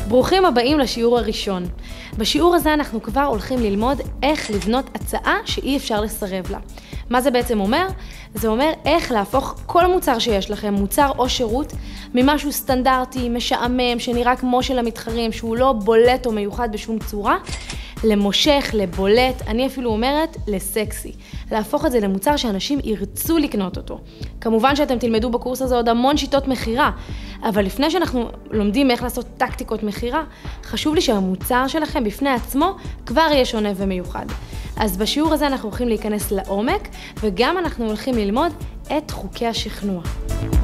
ברוכים הבאים לשיעור הראשון. בשיעור הזה אנחנו כבר הולכים ללמוד איך לבנות הצעה שאי אפשר לסרב לה. מה זה בעצם אומר? זה אומר איך להפוך כל מוצר שיש לכם, מוצר או שירות, ממשהו סטנדרטי, משעמם, שנראה כמו של המתחרים, שהוא לא בולט או מיוחד בשום צורה, למושך, לבולט, אני אפילו אומרת לסקסי. להפוך את זה למוצר שאנשים ירצו לקנות אותו. כמובן שאתם תלמדו בקורס הזה עוד המון שיטות מחירה, אבל לפני שאנחנו לומדים איך לעשות טקטיקות מחירה, חשוב לי שהמוצר שלכם בפני עצמו כבר יהיה שונה ומיוחד. אז בשיעור הזה אנחנו הולכים להיכנס לעומק, וגם אנחנו הולכים ללמוד את חוקי השכנוע.